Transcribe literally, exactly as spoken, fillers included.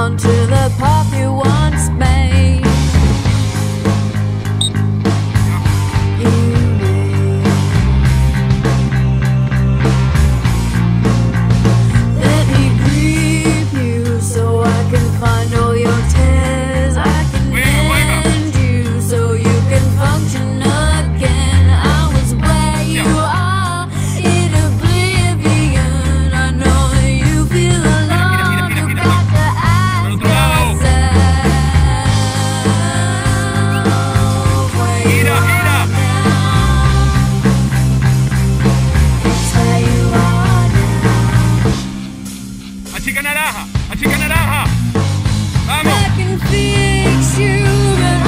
on to the path you once made. You made. Let me grieve you so I can find all your tears. I can mend you so you can function again. I was where you are in oblivion. I know you feel alone. You got to ask yourself where you are now. It's where you are now. ¡A chica naranja! ¡A chica naranja! ¡Vamos! I can fix you.